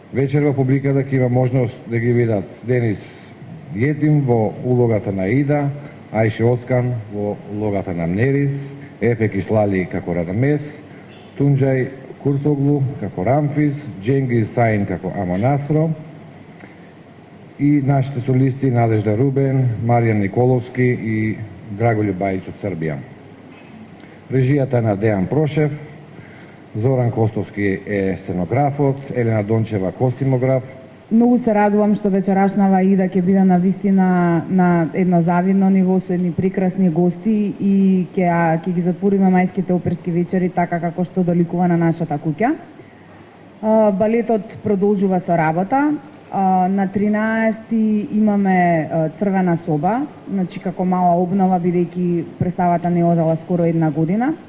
Вечер во публиката ќе има можност да ги видат Денис Јетим во улогата на Ида, Ајше Оскан во улогата на Мнерис, Ефе Кишлали како Радамес, Тунџај Куртоглу како Рамфис, Дженгиз Саин како Амонасро и нашите солисти Надежда Рубен, Маријан Николовски и Драголјуб Бајич од Србија. Режијата на Дејан Прошев, Зоран Костовски е сценографот, Елена Дончева костимограф. Многу се радувам што вечерашнава Ида ќе биде на вистина на едно завидно ниво со едни прекрасни гости и ќе ги затвориме мајските оперски вечери така како што доликува на нашата куќа. Балетот продолжува со работа. На 13 имаме Црвена соба, значи како мала обнова бидејќи представата не одела скоро една година.